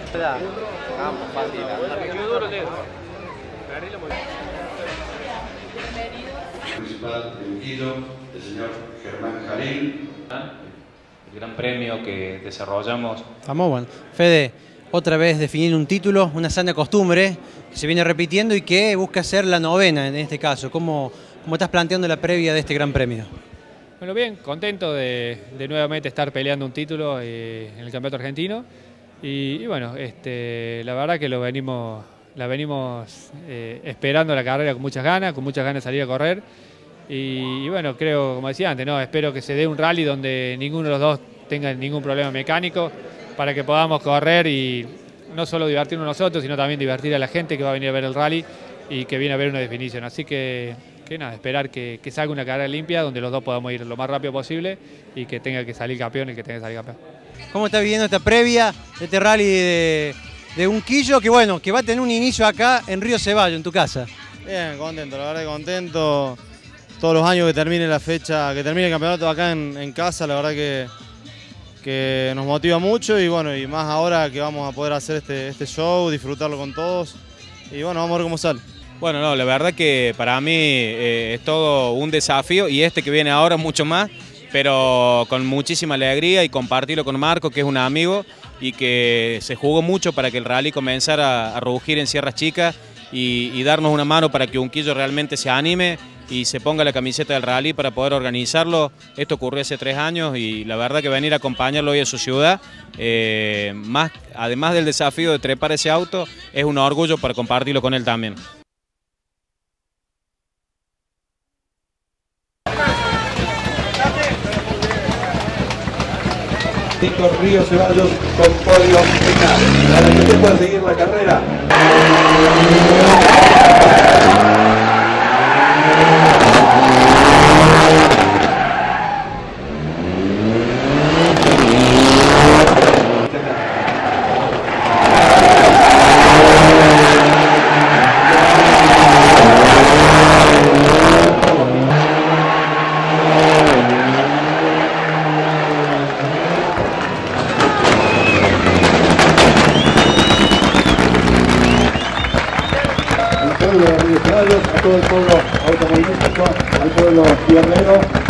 Principal de Unquillo, el señor Germán Jalil. El gran premio que desarrollamos. Estamos bueno. Fede, otra vez definir un título, una sana costumbre que se viene repitiendo y que busca ser la novena en este caso. ¿Cómo estás planteando la previa de este gran premio? Bueno, bien, contento de nuevamente estar peleando un título en el campeonato argentino y bueno, la verdad que la venimos esperando la carrera con muchas ganas de salir a correr y bueno, creo, como decía antes, ¿no? Espero que se dé un rally donde ninguno de los dos tenga ningún problema mecánico para que podamos correr y no solo divertirnos nosotros, sino también divertir a la gente que va a venir a ver el rally y que viene a ver una definición. Así que nada, esperar que salga una carrera limpia donde los dos podamos ir lo más rápido posible y que tenga que salir campeón el que tenga que salir campeón. ¿Cómo está viviendo esta previa de este rally de Unquillo que bueno, que va a tener un inicio acá en Río Ceballos, en tu casa? Bien, contento, la verdad que contento. Todos los años que termine la fecha, que termine el campeonato acá en casa, la verdad que nos motiva mucho y bueno, y más ahora que vamos a poder hacer este show, disfrutarlo con todos y bueno, vamos a ver cómo sale. Bueno, no, la verdad que para mí es todo un desafío y este que viene ahora mucho más, pero con muchísima alegría y compartirlo con Marco, que es un amigo y que se jugó mucho para que el rally comenzara a rugir en Sierras Chicas y darnos una mano para que Unquillo realmente se anime y se ponga la camiseta del rally para poder organizarlo. Esto ocurrió hace 3 años y la verdad que venir a acompañarlo hoy a su ciudad, además del desafío de trepar ese auto, es un orgullo para compartirlo con él también. Río Ceballos con podio final. Para que usted pueda seguir la carrera. A todo el pueblo automovilístico, al pueblo pionero.